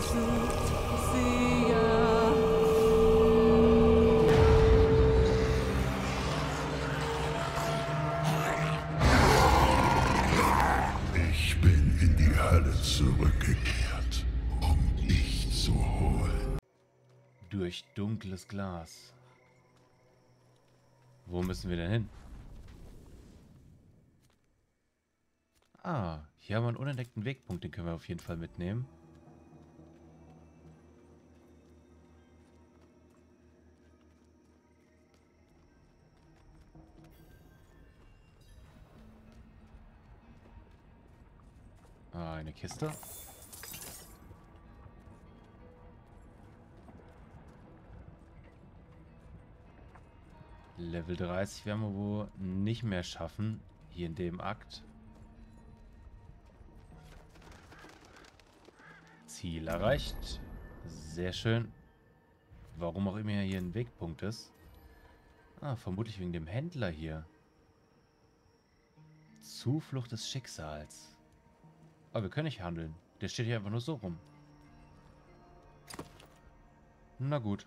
Ich bin in die Hölle zurückgekehrt, um dich zu holen. Durch dunkles Glas. Wo müssen wir denn hin? Ah, hier haben wir einen unentdeckten Wegpunkt, den können wir auf jeden Fall mitnehmen. Ah, eine Kiste. Level 30 werden wir wohl nicht mehr schaffen, hier in dem Akt. Ziel erreicht. Sehr schön. Warum auch immer hier ein Wegpunkt ist. Ah, vermutlich wegen dem Händler hier. Zuflucht des Schicksals. Aber wir können nicht handeln. Der steht hier einfach nur so rum. Na gut.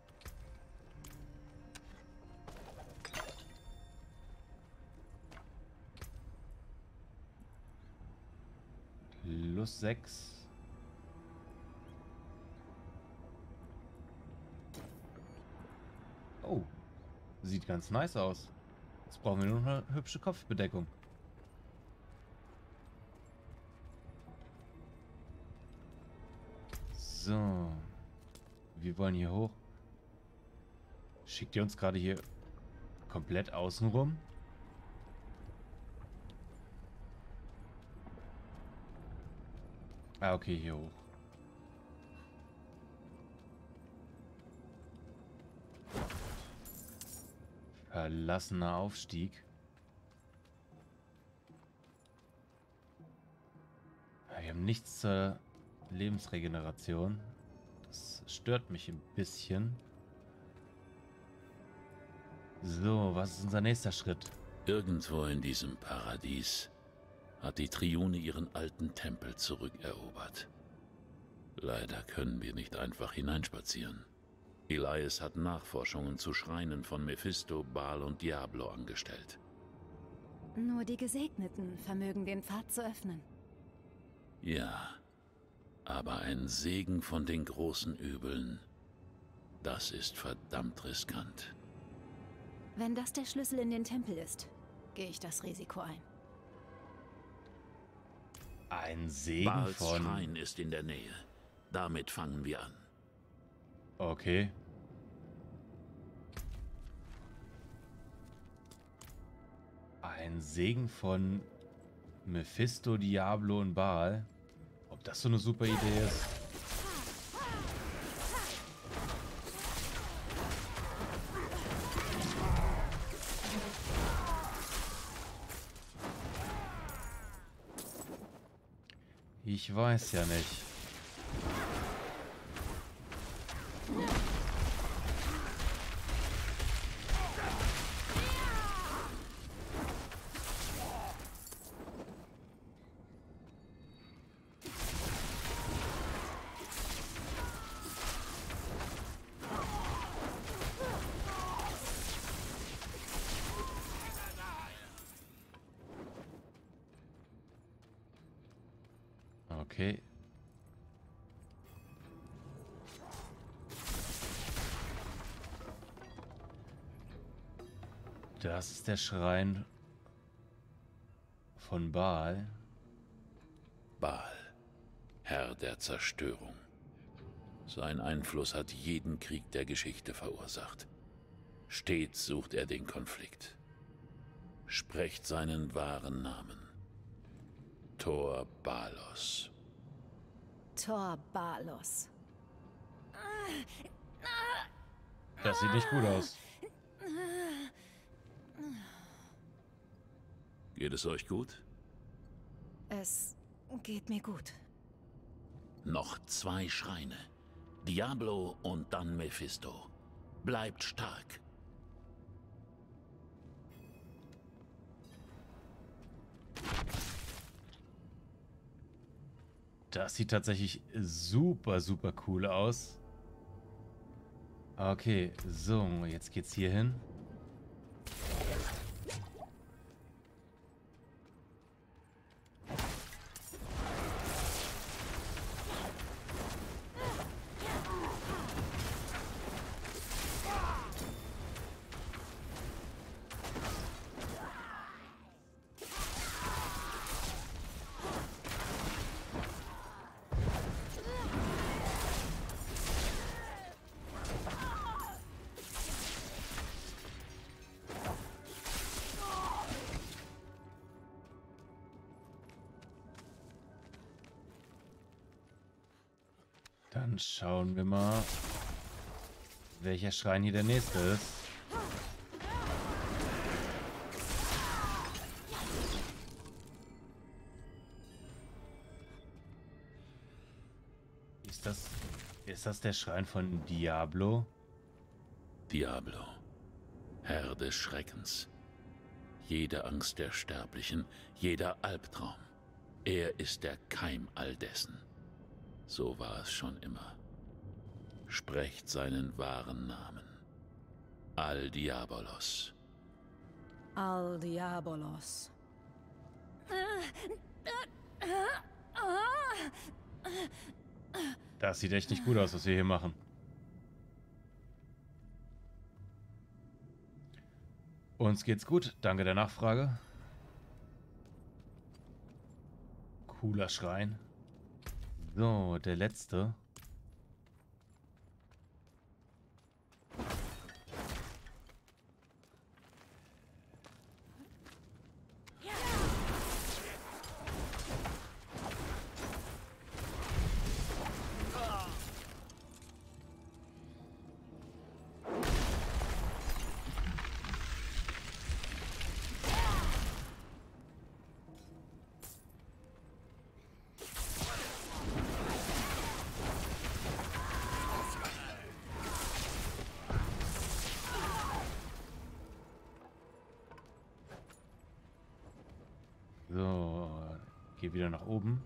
Plus 6. Oh. Sieht ganz nice aus. Jetzt brauchen wir nur noch eine hübsche Kopfbedeckung. So. Wir wollen hier hoch. Schickt ihr uns gerade hier komplett außen rum? Ah, okay, hier hoch. Verlassener Aufstieg. Ja, wir haben nichts zur Lebensregeneration. Das stört mich ein bisschen. So, was ist unser nächster Schritt? Irgendwo in diesem Paradies hat die Triune ihren alten Tempel zurückerobert. Leider können wir nicht einfach hineinspazieren. Elias hat Nachforschungen zu Schreinen von Mephisto, Baal und Diablo angestellt. Nur die Gesegneten vermögen den Pfad zu öffnen. Ja, aber ein Segen von den großen Übeln, das ist verdammt riskant. Wenn das der Schlüssel in den Tempel ist, gehe ich das Risiko ein. Ein Segen Baals von... Schrein ist in der Nähe. Damit fangen wir an. Okay. Ein Segen von Mephisto, Diablo und Baal. Ob das so eine super Idee ist? Ich weiß ja nicht. Okay. Das ist der Schrein von Baal. Baal, Herr der Zerstörung. Sein Einfluss hat jeden Krieg der Geschichte verursacht. Stets sucht er den Konflikt. Sprecht seinen wahren Namen. Tor Balos. Tor Balos. Das sieht nicht gut aus. Geht es euch gut? Es geht mir gut. Noch 2 Schreine. Diablo und dann Mephisto. Bleibt stark. Das sieht tatsächlich super, super cool aus. Okay, so, jetzt geht's hier hin. Dann schauen wir mal, welcher Schrein hier der nächste ist. Ist das der Schrein von Diablo? Diablo, Herr des Schreckens. Jede Angst der Sterblichen, jeder Albtraum. Er ist der Keim all dessen. So war es schon immer. Sprecht seinen wahren Namen. Al-Diabolos. Al-Diabolos. Das sieht echt nicht gut aus, was wir hier machen. Uns geht's gut, danke der Nachfrage. Cooler Schrein. So, der letzte. So, geh wieder nach oben.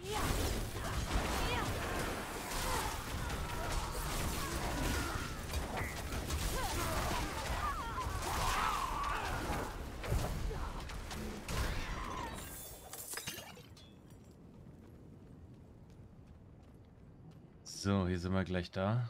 So, hier sind wir gleich da.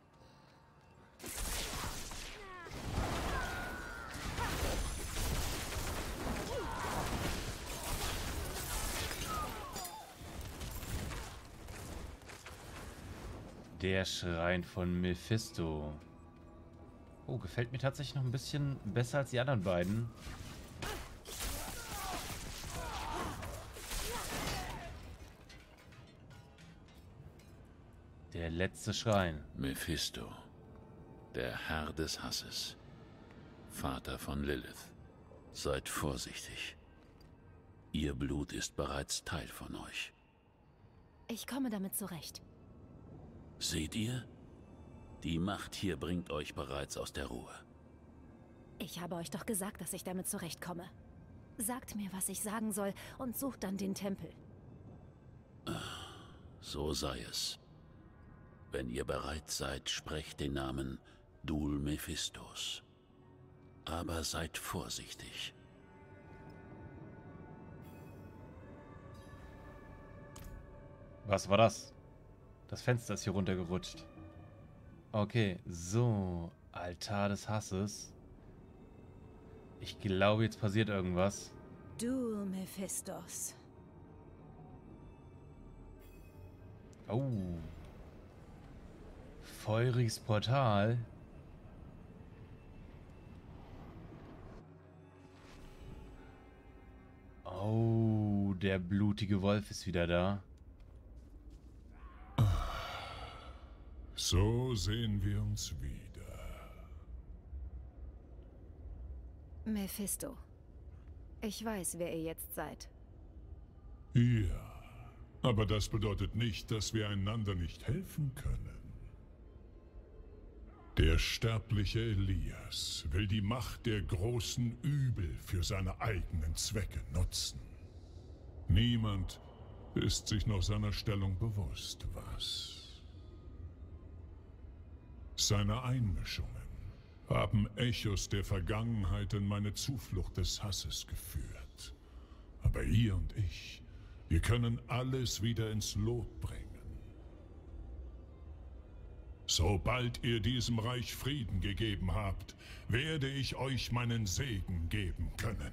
Der Schrein von Mephisto. Oh, gefällt mir tatsächlich noch ein bisschen besser als die anderen beiden. Der letzte Schrein. Mephisto, der Herr des Hasses. Vater von Lilith. Seid vorsichtig. Ihr Blut ist bereits Teil von euch. Ich komme damit zurecht. Seht ihr? Die Macht hier bringt euch bereits aus der Ruhe. Ich habe euch doch gesagt, dass ich damit zurechtkomme. Sagt mir, was ich sagen soll und sucht dann den Tempel. So sei es. Wenn ihr bereit seid, sprecht den Namen Dul Mephistos. Aber seid vorsichtig. Was war das? Das Fenster ist hier runtergerutscht. Okay, so. Altar des Hasses. Ich glaube, jetzt passiert irgendwas. Dul Mephistos. Oh. Feuriges Portal. Oh, der blutige Wolf ist wieder da. So sehen wir uns wieder. Mephisto. Ich weiß, wer ihr jetzt seid. Ja, aber das bedeutet nicht, dass wir einander nicht helfen können. Der sterbliche Elias will die Macht der großen Übel für seine eigenen Zwecke nutzen. Niemand ist sich noch seiner Stellung bewusst, was? Seine Einmischungen haben Echos der Vergangenheit in meine Zuflucht des Hasses geführt. Aber ihr und ich, wir können alles wieder ins Lot bringen. Sobald ihr diesem Reich Frieden gegeben habt, werde ich euch meinen Segen geben können.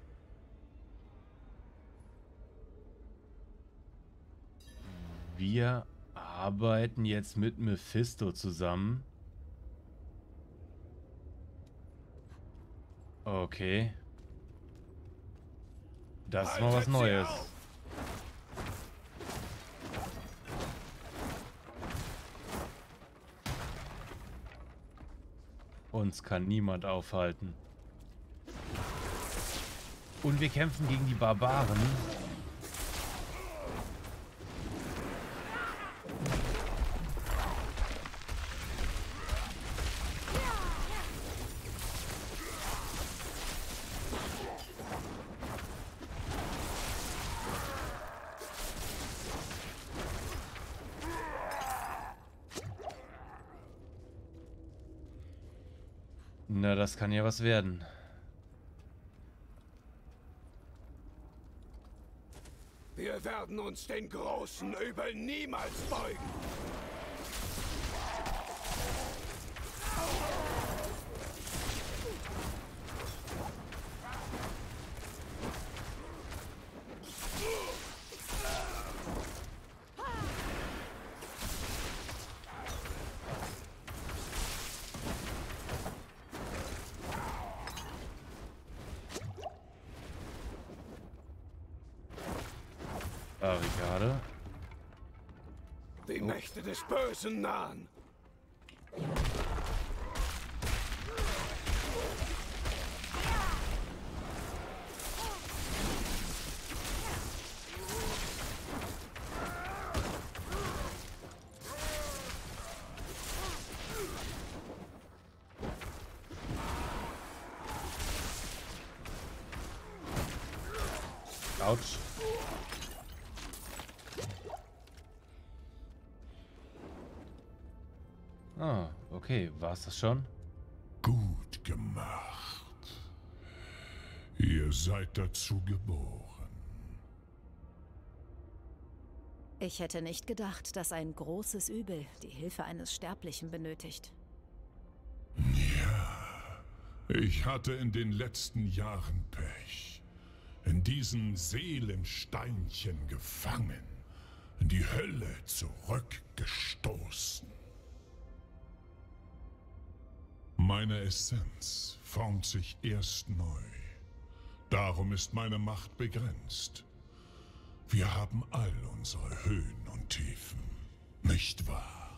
Wir arbeiten jetzt mit Mephisto zusammen. Okay. Das ist mal was Neues. Uns kann niemand aufhalten. Und wir kämpfen gegen die Barbaren. Na, das kann ja was werden. Wir werden uns den großen Übel niemals beugen. Barrikade. Die Mächte des Bösen nahen. Autsch. Ah, okay. War's das schon? Gut gemacht. Ihr seid dazu geboren. Ich hätte nicht gedacht, dass ein großes Übel die Hilfe eines Sterblichen benötigt. Ja, ich hatte in den letzten Jahren Pech. In diesen Seelensteinchen gefangen, in die Hölle zurückgestoßen. Meine Essenz formt sich erst neu. Darum ist meine Macht begrenzt. Wir haben all unsere Höhen und Tiefen, nicht wahr?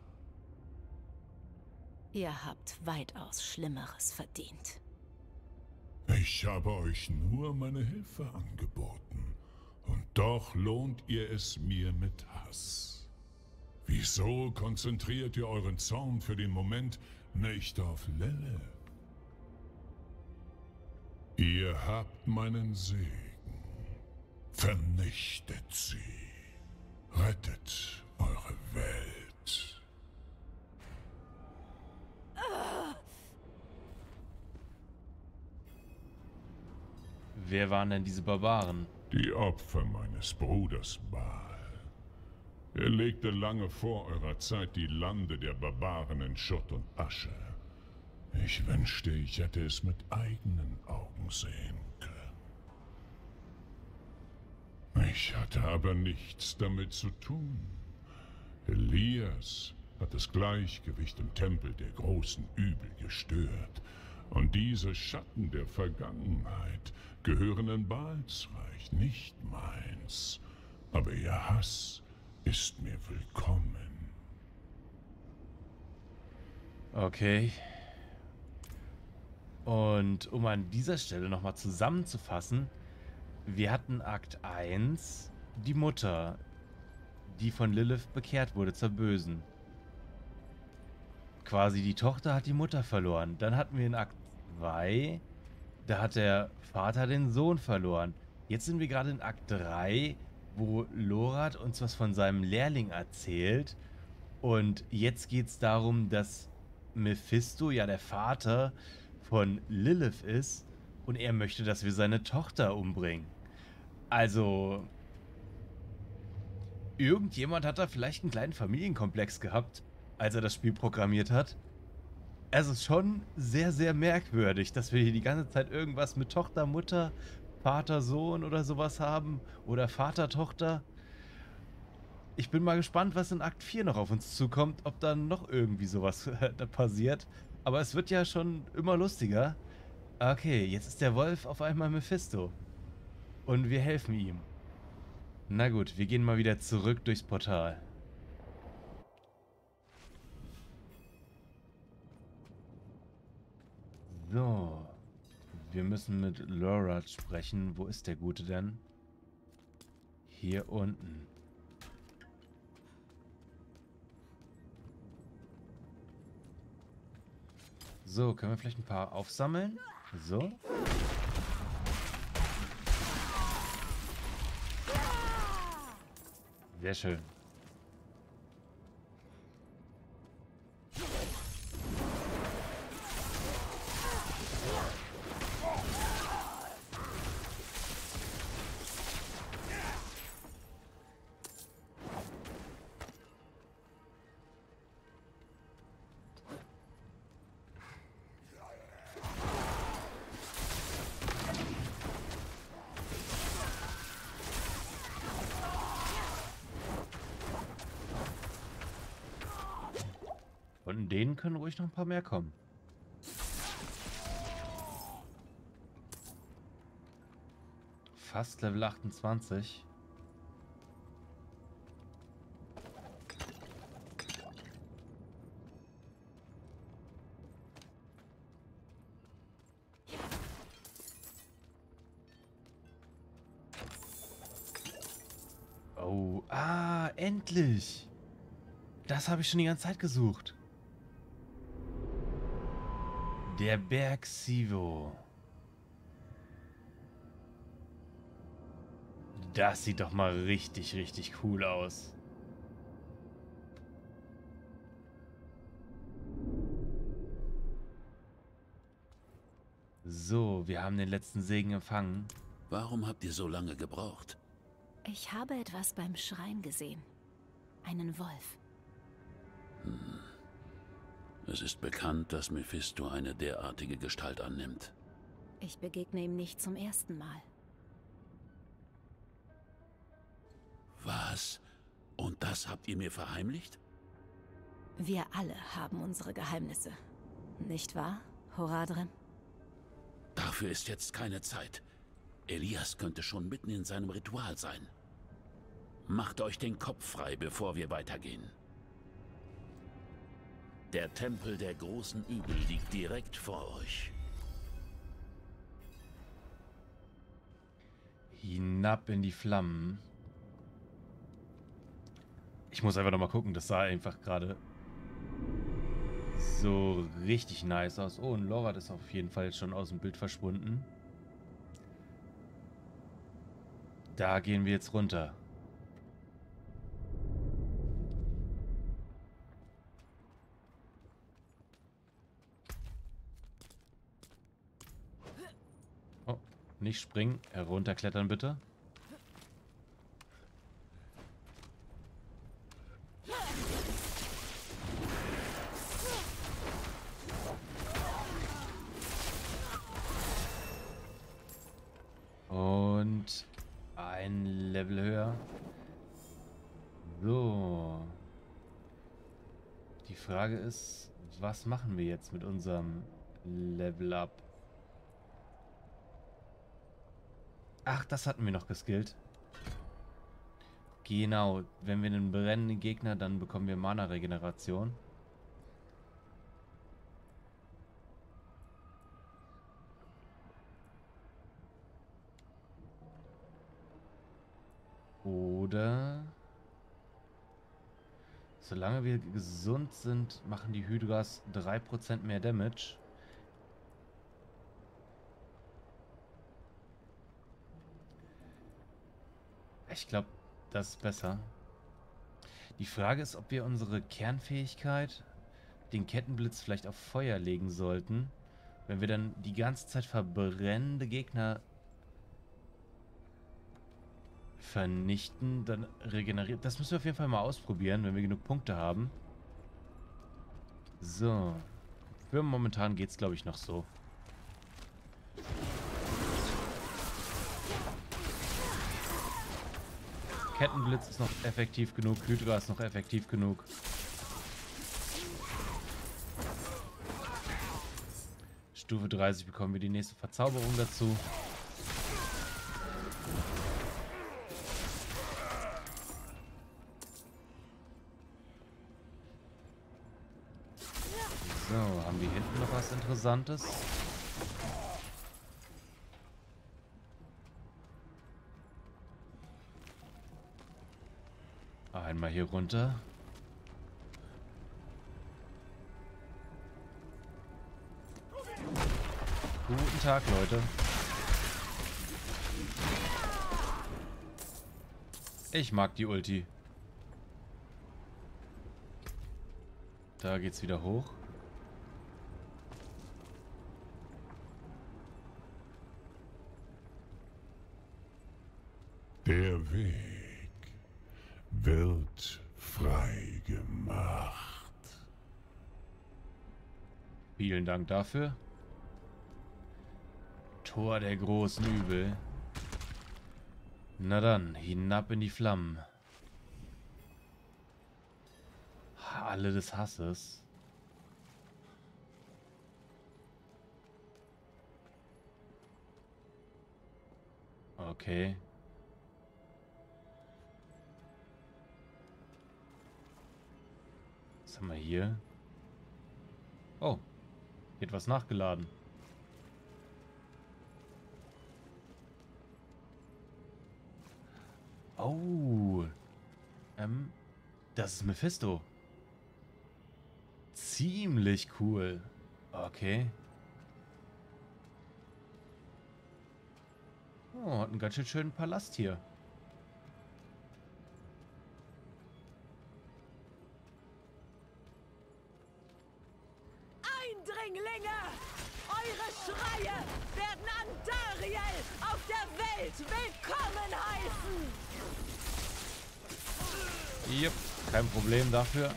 Ihr habt weitaus Schlimmeres verdient. Ich habe euch nur meine Hilfe angeboten. Und doch lohnt ihr es mir mit Hass. Wieso konzentriert ihr euren Zorn für den Moment nicht auf Lilith? Ihr habt meinen Segen. Vernichtet sie. Rettet eure Welt. Wer waren denn diese Barbaren? Die Opfer meines Bruders Baal. Er legte lange vor eurer Zeit die Lande der Barbaren in Schutt und Asche. Ich wünschte, ich hätte es mit eigenen Augen sehen können. Ich hatte aber nichts damit zu tun. Elias hat das Gleichgewicht im Tempel der großen Übel gestört. Und diese Schatten der Vergangenheit gehören in Baals Reich, nicht meins. Aber ihr Hass ist mir willkommen. Okay. Und um an dieser Stelle nochmal zusammenzufassen, wir hatten Akt 1, die Mutter, die von Lilith bekehrt wurde zur Bösen. Quasi die Tochter hat die Mutter verloren. Dann hatten wir in Akt 2, da hat der Vater den Sohn verloren. Jetzt sind wir gerade in Akt 3, wo Lorath uns was von seinem Lehrling erzählt. Und jetzt geht es darum, dass Mephisto ja der Vater von Lilith ist und er möchte, dass wir seine Tochter umbringen. Also, irgendjemand hat da vielleicht einen kleinen Familienkomplex gehabt, als er das Spiel programmiert hat. Es ist schon sehr, sehr merkwürdig, dass wir hier die ganze Zeit irgendwas mit Tochter, Mutter, Vater, Sohn oder sowas haben. Oder Vater, Tochter. Ich bin mal gespannt, was in Akt 4 noch auf uns zukommt, ob dann noch irgendwie sowas da passiert. Aber es wird ja schon immer lustiger. Okay, jetzt ist der Wolf auf einmal Mephisto. Und wir helfen ihm. Na gut, wir gehen mal wieder zurück durchs Portal. So. Wir müssen mit Lorath sprechen. Wo ist der Gute denn? Hier unten. So, können wir vielleicht ein paar aufsammeln? So. Sehr schön. Von denen können ruhig noch ein paar mehr kommen. Fast Level 28. Oh, endlich! Das habe ich schon die ganze Zeit gesucht. Der Berg Sivo. Das sieht doch mal richtig, richtig cool aus. So, wir haben den letzten Segen empfangen. Warum habt ihr so lange gebraucht? Ich habe etwas beim Schrein gesehen. Einen Wolf. Es ist bekannt, dass Mephisto eine derartige Gestalt annimmt. Ich begegne ihm nicht zum ersten Mal. Was? Und das habt ihr mir verheimlicht? Wir alle haben unsere Geheimnisse. Nicht wahr, Horadrim? Dafür ist jetzt keine Zeit. Elias könnte schon mitten in seinem Ritual sein. Macht euch den Kopf frei, bevor wir weitergehen. Der Tempel der großen Übel liegt direkt vor euch. Hinab in die Flammen. Ich muss einfach nochmal gucken, das sah einfach gerade so richtig nice aus. Oh, und Lorath ist auf jeden Fall schon aus dem Bild verschwunden. Da gehen wir jetzt runter. Oh, nicht springen, herunterklettern bitte. Und ein Level höher. So. Die Frage ist, was machen wir jetzt mit unserem Level Up? Ach, das hatten wir noch geskillt. Genau, wenn wir einen brennenden Gegner, dann bekommen wir Mana-Regeneration. Oder solange wir gesund sind, machen die Hydras 3% mehr Damage. Ich glaube, Das ist besser. Die Frage ist, ob wir unsere Kernfähigkeit, den Kettenblitz, vielleicht auf Feuer legen sollten. Wenn wir dann die ganze Zeit verbrennende Gegner vernichten, dann regeneriert. Das müssen wir auf jeden Fall mal ausprobieren, wenn wir genug Punkte haben. So. Für momentan geht es, glaube ich, noch so. Kettenblitz ist noch effektiv genug. Hydra ist noch effektiv genug. Stufe 30 bekommen wir die nächste Verzauberung dazu. So, haben wir hinten noch was Interessantes? Einmal hier runter. Guten Tag, Leute. Ich mag die Ulti. Da geht's wieder hoch. Der Weg wird frei gemacht. Vielen Dank dafür. Tor der großen Übel. Na dann, hinab in die Flammen. Halle des Hasses. Okay. Was haben wir hier? Oh. Hier hat was nachgeladen. Oh. Das ist Mephisto. Ziemlich cool. Okay. Oh, hat einen ganz schön schönen Palast hier. Eindringlinge! Eure Schreie werden Andariel auf der Welt willkommen heißen! Jupp, kein Problem dafür.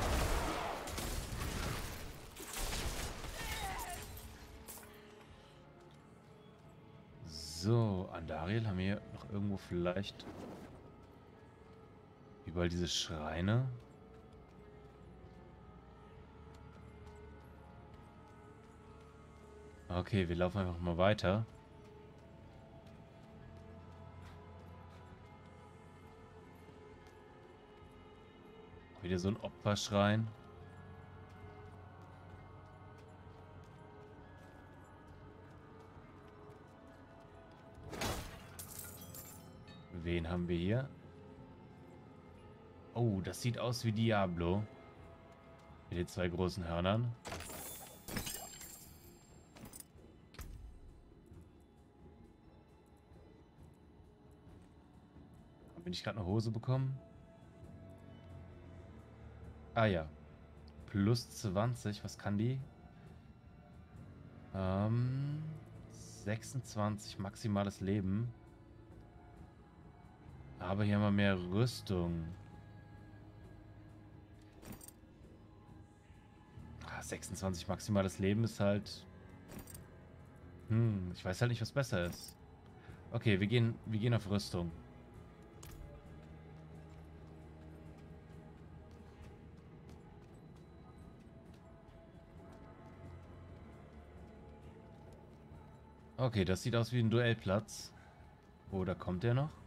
So, Andariel, haben wir hier noch irgendwo vielleicht überall diese Schreine? Okay, wir laufen einfach mal weiter. Wieder so ein Opferschrein. Wen haben wir hier? Oh, das sieht aus wie Diablo. Mit den zwei großen Hörnern. Habe ich gerade eine Hose bekommen? Ah ja. Plus 20. Was kann die? 26 maximales Leben. Aber hier haben wir mehr Rüstung. 26 maximales Leben ist halt... ich weiß halt nicht, was besser ist. Okay, wir gehen auf Rüstung. Okay, das sieht aus wie ein Duellplatz. Oder kommt der noch?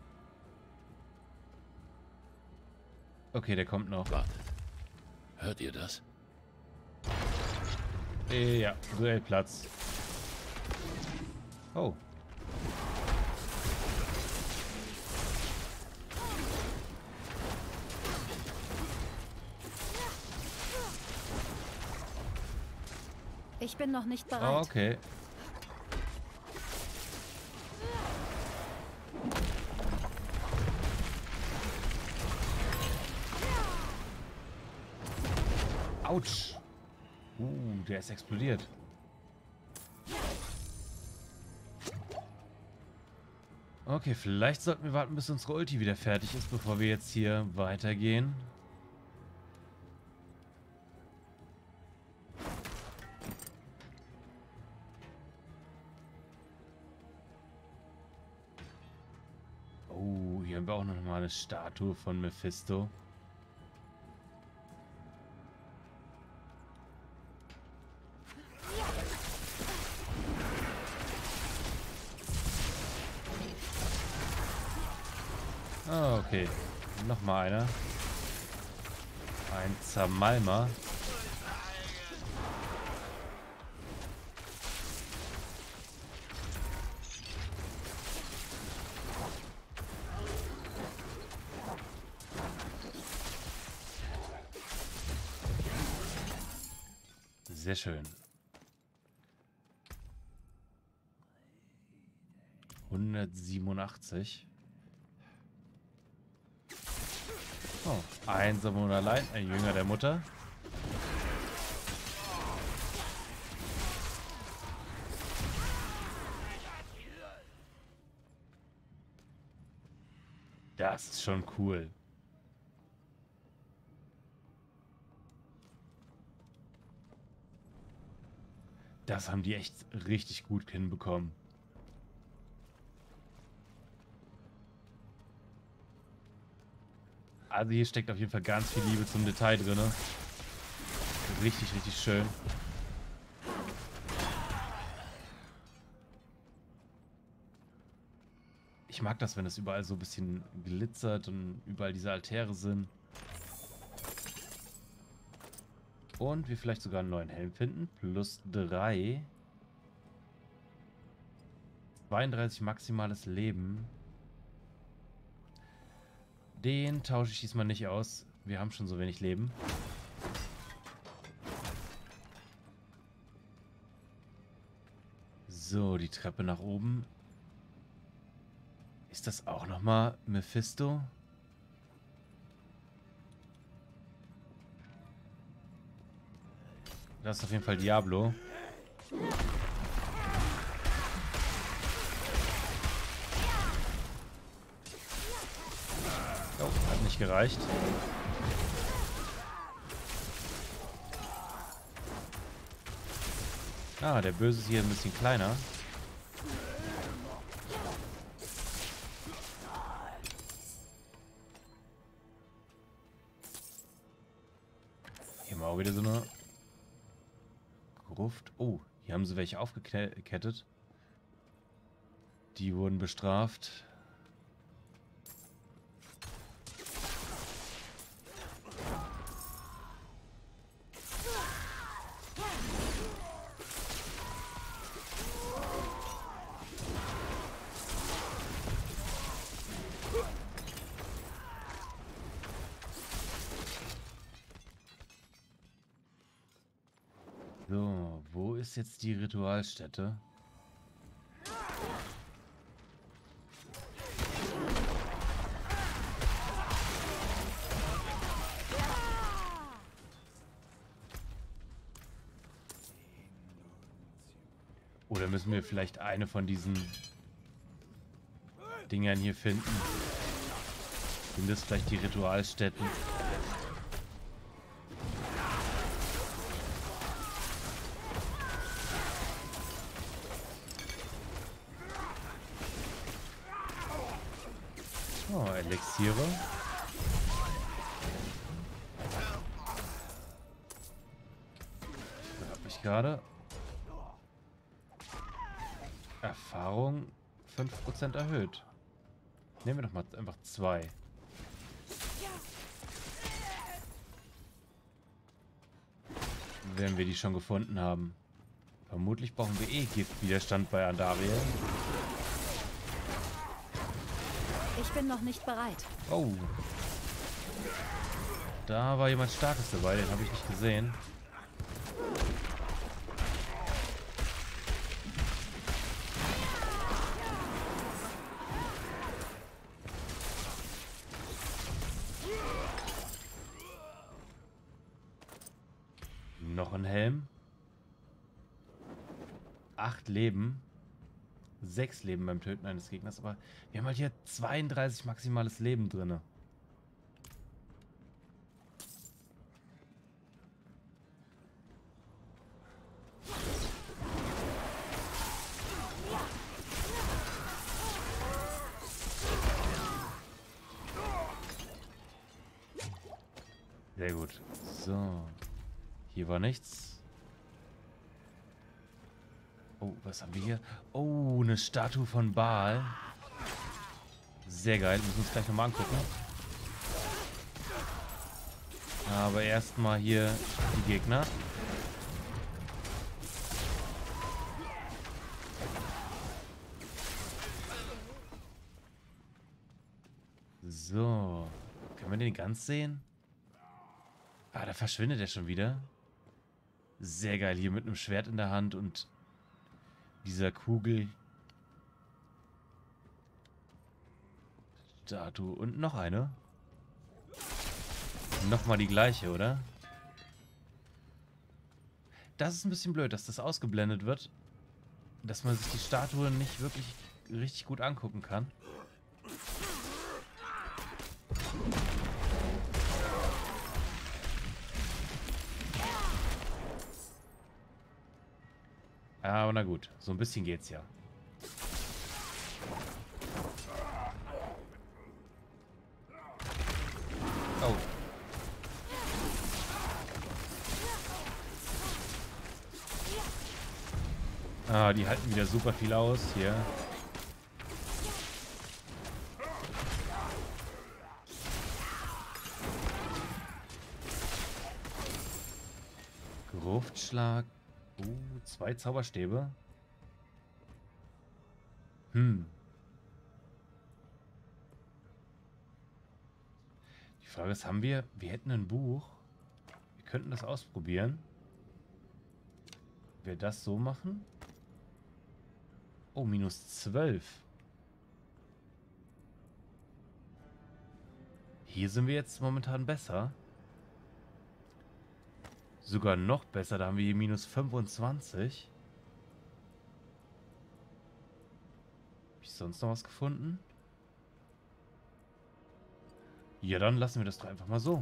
Okay, der kommt noch. Wartet. Hört ihr das? Ja, Duellplatz. Oh. Ich bin noch nicht bereit. Okay. Autsch. Der ist explodiert. Okay, vielleicht sollten wir warten, bis unsere Ulti wieder fertig ist, bevor wir jetzt hier weitergehen. Oh, hier haben wir auch noch mal eine Statue von Mephisto. Ah, okay. Nochmal einer. Ein Zamalma. Sehr schön. 187. Oh, einsam und allein, ein Jünger der Mutter. Das ist schon cool. Das haben die echt richtig gut hinbekommen. Also hier steckt auf jeden Fall ganz viel Liebe zum Detail drin. Richtig, richtig schön. Ich mag das, wenn es überall so ein bisschen glitzert und überall diese Altäre sind. Und wir vielleicht sogar einen neuen Helm finden. Plus 3. 32 maximales Leben. Den tausche ich diesmal nicht aus. Wir haben schon so wenig Leben. So, die Treppe nach oben. Ist das auch nochmal Mephisto? Das ist auf jeden Fall Diablo. Oh, hat nicht gereicht. Ah, der Böse ist hier ein bisschen kleiner. Hier haben wir auch wieder so eine Gruft. Oh, hier haben sie welche aufgekettet. Die wurden bestraft. So, wo ist jetzt die Ritualstätte? Oder müssen wir vielleicht eine von diesen Dingern hier finden? Sind das vielleicht die Ritualstätten? Oh, Elixiere. Da habe ich gerade Erfahrung 5% erhöht. Nehmen wir doch mal einfach 2. Wenn wir die schon gefunden haben. Vermutlich brauchen wir eh Giftwiderstand bei Andariel. Ich bin noch nicht bereit. Oh. Da war jemand Starkes dabei, den habe ich nicht gesehen. Noch ein Helm. 8 Leben. 6 Leben beim Töten eines Gegners. Aber wir haben halt hier 32 maximales Leben drin. Sehr gut. So. Hier war nichts. Oh, was haben wir hier? Oh, eine Statue von Baal. Sehr geil. Müssen wir uns gleich nochmal angucken. Aber erstmal hier die Gegner. So. Können wir den ganz sehen? Ah, da verschwindet er schon wieder. Sehr geil. Hier mit einem Schwert in der Hand und dieser Kugel. Statue. Und noch eine. Nochmal die gleiche, oder? Das ist ein bisschen blöd, dass das ausgeblendet wird. Dass man sich die Statue nicht wirklich richtig gut angucken kann. Aber na gut, so ein bisschen geht's ja. Oh. Ah, die halten wieder super viel aus hier. Gruftschlag. 2 Zauberstäbe. Die Frage ist, haben wir... Wir hätten ein Buch. Wir könnten das ausprobieren. Wir das so machen. Oh, -12. Hier sind wir jetzt momentan besser. Sogar noch besser, da haben wir hier -25. Habe ich sonst noch was gefunden? Ja, dann lassen wir das doch einfach mal so.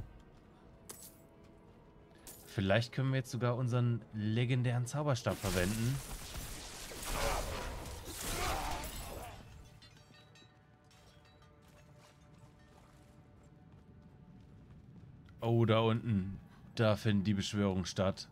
Vielleicht können wir jetzt sogar unseren legendären Zauberstab verwenden. Oh, da unten. Da findet die Beschwörung statt.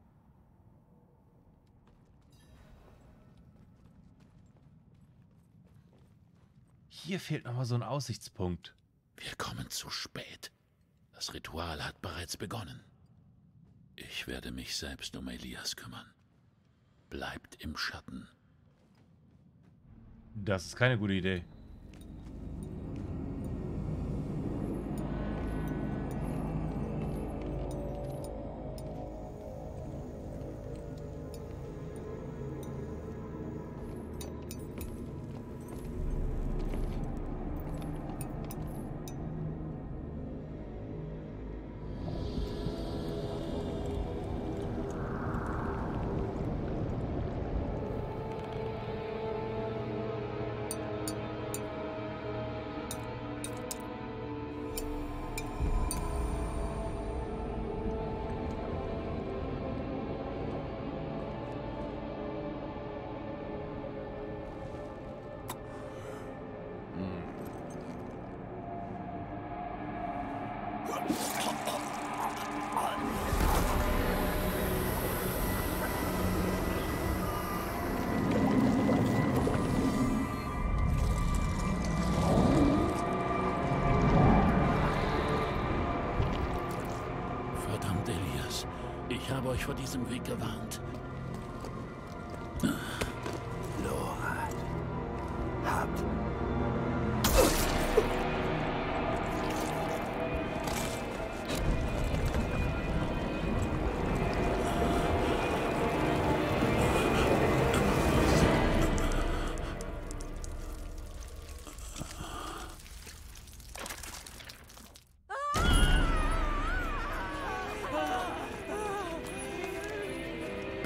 Hier fehlt nochmal so ein Aussichtspunkt. Wir kommen zu spät. Das Ritual hat bereits begonnen. Ich werde mich selbst um Elias kümmern. Bleibt im Schatten. Das ist keine gute Idee. Verdammt, Elias. Ich habe euch vor diesem Weg gewarnt. Lora. Habt.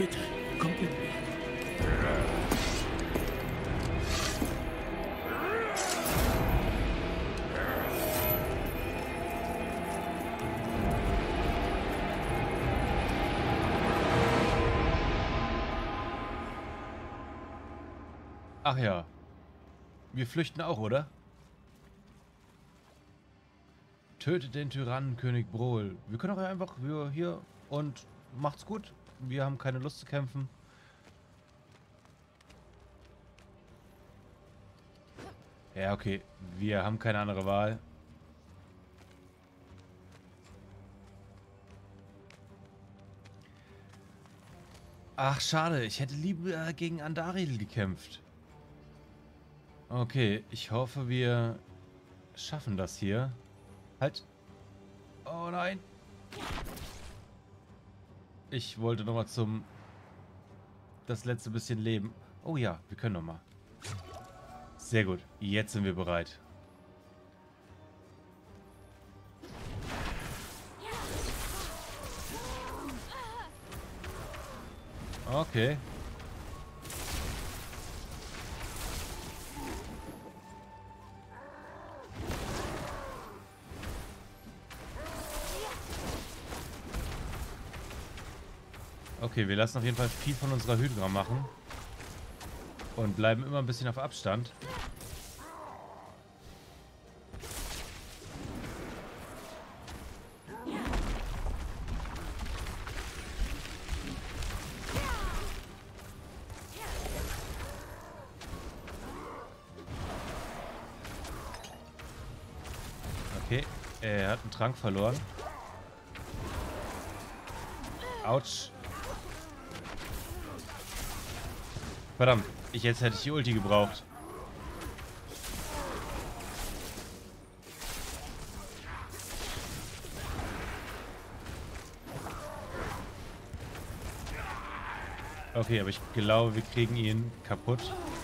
Bitte, kommt mit mir. Ach ja. Wir flüchten auch, oder? Tötet den Tyrannenkönig Brohl. Wir können auch einfach hier und macht's gut. Wir haben keine Lust zu kämpfen. Ja, okay. Wir haben keine andere Wahl. Ach, schade. Ich hätte lieber gegen Andariel gekämpft. Okay, ich hoffe, wir schaffen das hier. Halt. Oh nein. Ich wollte nochmal das letzte bisschen Leben. Oh ja, wir können nochmal. Sehr gut. Jetzt sind wir bereit. Okay. Okay, wir lassen auf jeden Fall viel von unserer Hydra machen. Und bleiben immer ein bisschen auf Abstand. Okay, er hat einen Trank verloren. Autsch. Verdammt, jetzt hätte ich die Ulti gebraucht. Okay, aber ich glaube, wir kriegen ihn kaputt.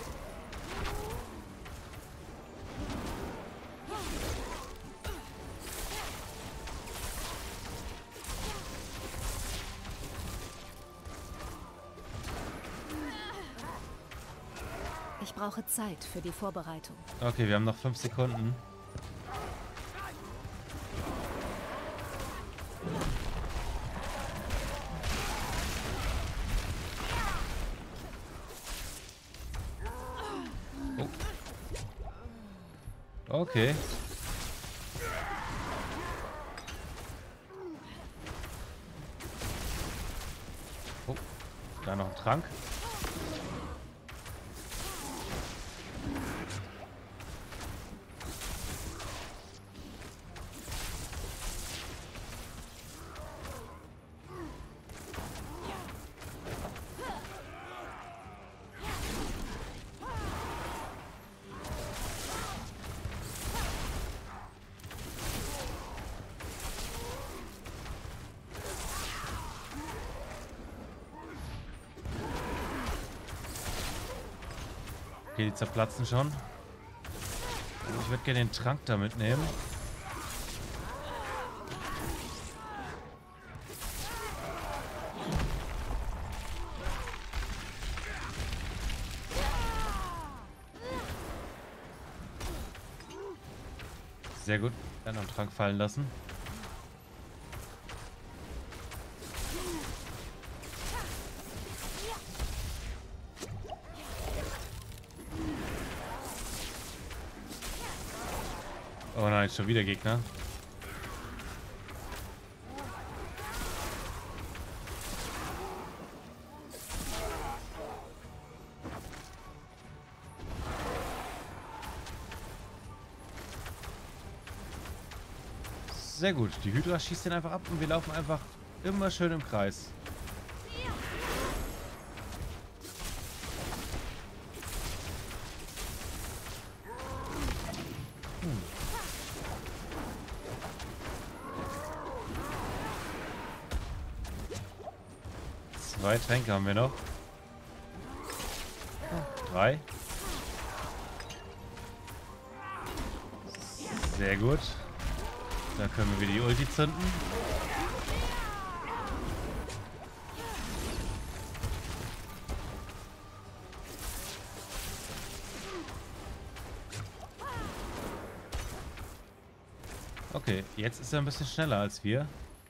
Ich brauche Zeit für die Vorbereitung. Okay, wir haben noch 5 Sekunden. Oh. Okay. Oh, da noch ein Trank. Okay, die zerplatzen schon. Ich würde gerne den Trank da mitnehmen. Sehr gut. Dann noch einen Trank fallen lassen. Oh nein, schon wieder Gegner. Sehr gut. Die Hydra schießt den einfach ab und wir laufen einfach immer schön im Kreis. Zwei Tränke haben wir noch. 3. Sehr gut. Da können wir die Ulti zünden. Okay, jetzt ist er ein bisschen schneller als wir.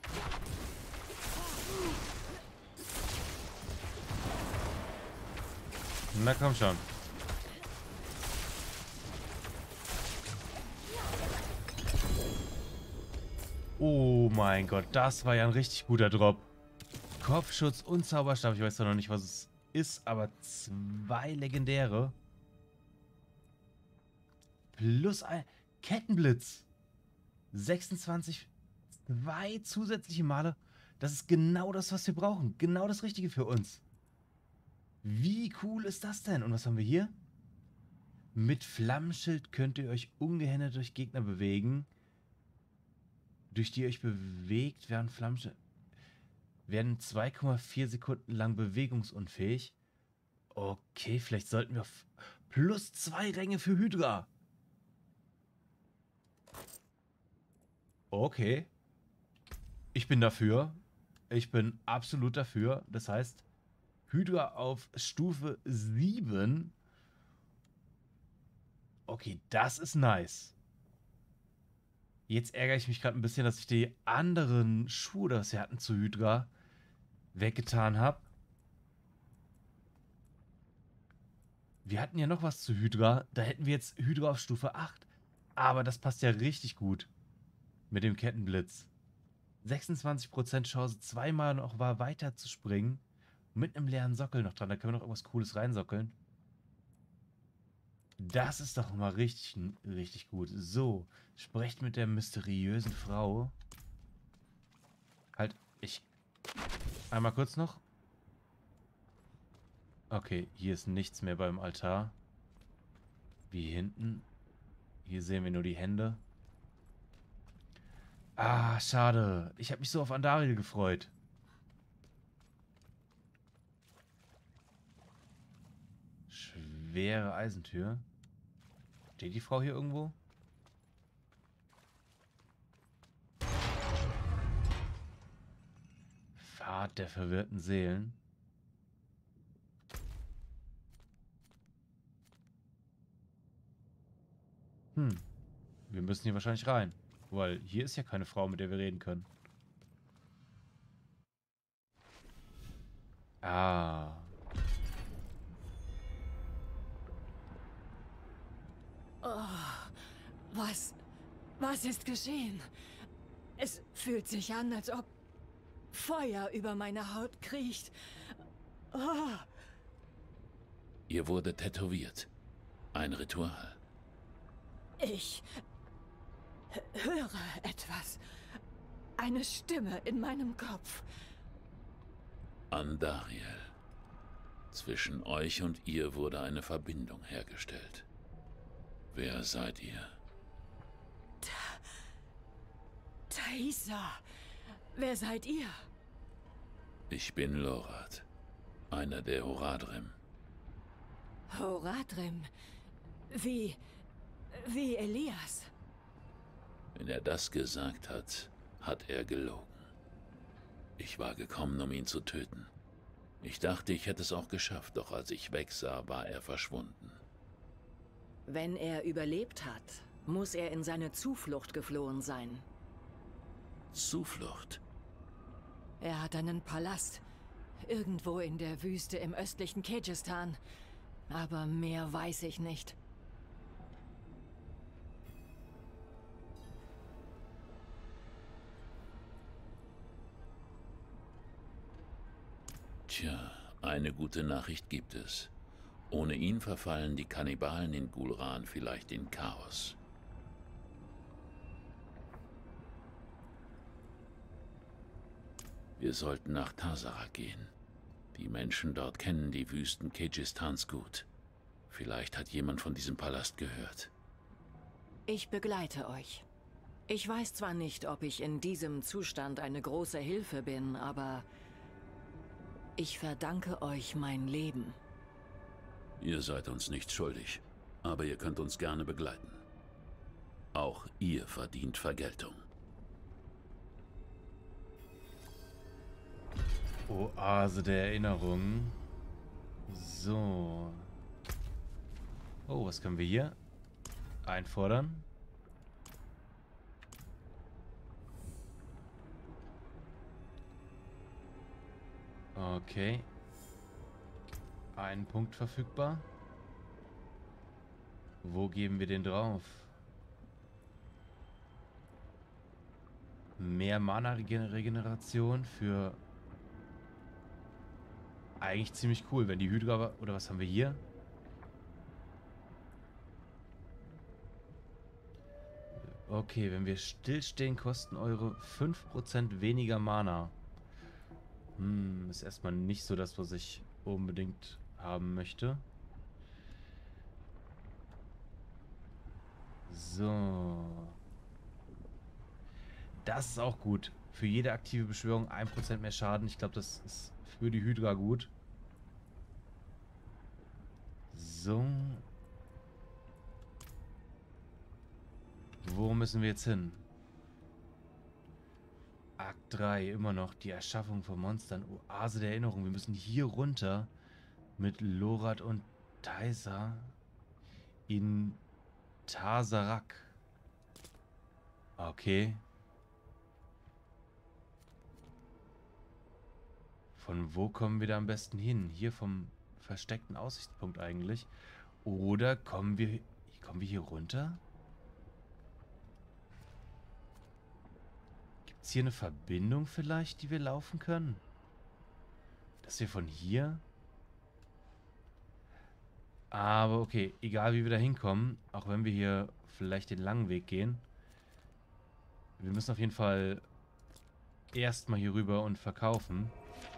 Na komm schon. Oh mein Gott, das war ja ein richtig guter Drop. Kopfschutz und Zauberstab. Ich weiß zwar noch nicht, was es ist, aber 2 legendäre. Plus ein Kettenblitz. 26, 2 zusätzliche Male. Das ist genau das, was wir brauchen. Genau das Richtige für uns. Wie cool ist das denn? Und was haben wir hier? Mit Flammenschild könnt ihr euch ungehindert durch Gegner bewegen. Durch die ihr euch bewegt, werden Flammenschild... werden 2,4 Sekunden lang bewegungsunfähig. Okay, vielleicht sollten wir... Plus 2 Ränge für Hydra. Okay. Ich bin dafür. Ich bin absolut dafür. Das heißt, Hydra auf Stufe 7. Okay, das ist nice. Jetzt ärgere ich mich gerade ein bisschen, dass ich die anderen Schuhe, das wir hatten zu Hydra, weggetan habe. Wir hatten ja noch was zu Hydra. Da hätten wir jetzt Hydra auf Stufe 8. Aber das passt ja richtig gut. Mit dem Kettenblitz. 26% Chance, zweimal noch weiter zu springen. Mit einem leeren Sockel noch dran. Da können wir noch irgendwas Cooles reinsockeln. Das ist doch mal richtig, richtig gut. So, sprecht mit der mysteriösen Frau. Halt, ich... Einmal kurz noch. Okay, hier ist nichts mehr beim Altar. Wie hinten. Hier sehen wir nur die Hände. Ah, schade. Ich habe mich so auf Andariel gefreut. Schwere Eisentür. Steht die Frau hier irgendwo? Pfad der verwirrten Seelen. Wir müssen hier wahrscheinlich rein. Weil hier ist ja keine Frau, mit der wir reden können. Ah. Was ist geschehen? Es fühlt sich an, als ob Feuer über meine Haut kriecht. Oh. Ihr wurde tätowiert. Ein Ritual. Ich höre etwas. Eine Stimme in meinem Kopf. Andariel. Zwischen euch und ihr wurde eine Verbindung hergestellt. Wer seid ihr? Thaisa. Wer seid ihr? Ich bin Lorath. Einer der Horadrim. Horadrim. Wie Elias. Wenn er das gesagt hat, hat er gelogen. Ich war gekommen, um ihn zu töten. Ich dachte, ich hätte es auch geschafft, doch als ich wegsah, war er verschwunden. Wenn er überlebt hat, muss er in seine Zuflucht geflohen sein. Zuflucht? Er hat einen Palast. Irgendwo in der Wüste im östlichen Kyrgyzstan. Aber mehr weiß ich nicht. Tja, eine gute Nachricht gibt es. Ohne ihn verfallen die Kannibalen in Gulran vielleicht in Chaos. Wir sollten nach Tazarak gehen. Die Menschen dort kennen die Wüsten Kyrgyzstans gut. Vielleicht hat jemand von diesem Palast gehört. Ich begleite euch. Ich weiß zwar nicht, ob ich in diesem Zustand eine große Hilfe bin, aber ich verdanke euch mein Leben. Ihr seid uns nicht schuldig, aber ihr könnt uns gerne begleiten. Auch ihr verdient Vergeltung. Oase der Erinnerung. So. Oh, was können wir hier einfordern? Okay. Ein Punkt verfügbar. Wo geben wir den drauf? Mehr Mana-Regeneration für... Eigentlich ziemlich cool, wenn die Hydra... Oder was haben wir hier? Okay, wenn wir stillstehen, kosten eure 5% weniger Mana. Ist erstmal nicht so das, was ich unbedingt haben möchte. So. Das ist auch gut. Für jede aktive Beschwörung 1% mehr Schaden. Ich glaube, das ist für die Hydra gut. So. Wo müssen wir jetzt hin? Akt 3, immer noch die Erschaffung von Monstern. Oase der Erinnerung. Wir müssen hier runter mit Lorath und Taisa in Tazarak. Okay. Von wo kommen wir da am besten hin? Hier vom versteckten Aussichtspunkt eigentlich. Oder kommen wir hier runter? Gibt es hier eine Verbindung vielleicht, die wir laufen können? Dass wir von hier... Aber okay, egal wie wir da hinkommen, auch wenn wir hier vielleicht den langen Weg gehen, wir müssen auf jeden Fall erstmal hier rüber und verkaufen.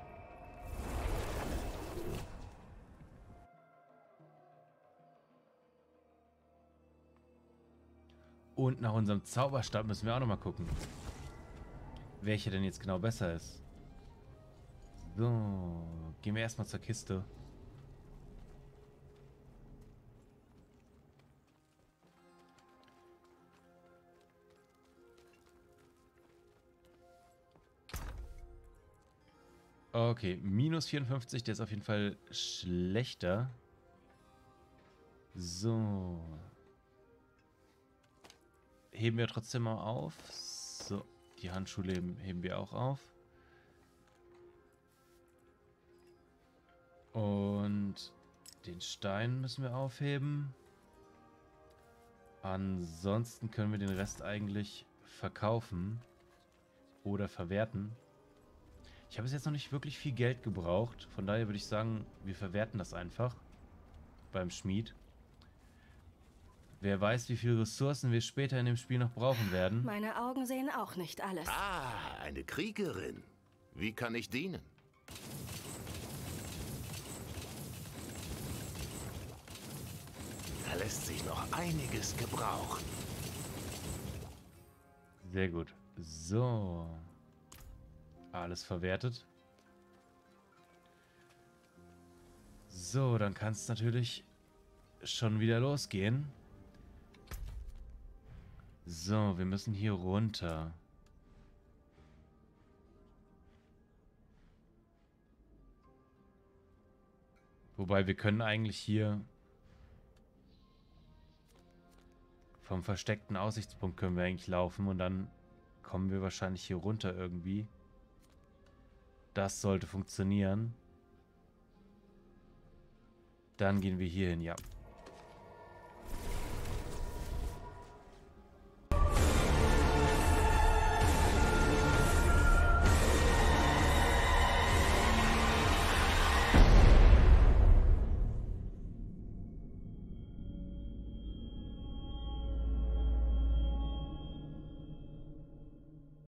Und nach unserem Zauberstab müssen wir auch nochmal gucken, welcher denn jetzt genau besser ist. So, gehen wir erstmal zur Kiste. Okay, minus 54, der ist auf jeden Fall schlechter. So. Heben wir trotzdem mal auf. So, die Handschuhe heben wir auch auf. Und den Stein müssen wir aufheben. Ansonsten können wir den Rest eigentlich verkaufen oder verwerten. Ich habe bis jetzt noch nicht wirklich viel Geld gebraucht. Von daher würde ich sagen, wir verwerten das einfach beim Schmied. Wer weiß, wie viele Ressourcen wir später in dem Spiel noch brauchen werden. Meine Augen sehen auch nicht alles. Ah, eine Kriegerin. Wie kann ich dienen? Da lässt sich noch einiges gebrauchen. Sehr gut. So. Alles verwertet. So, dann kann es natürlich schon wieder losgehen. So, wir müssen hier runter. Wobei wir können eigentlich hier vom versteckten Aussichtspunkt können wir eigentlich laufen und dann kommen wir wahrscheinlich hier runter irgendwie. Das sollte funktionieren. Dann gehen wir hier hin, ja.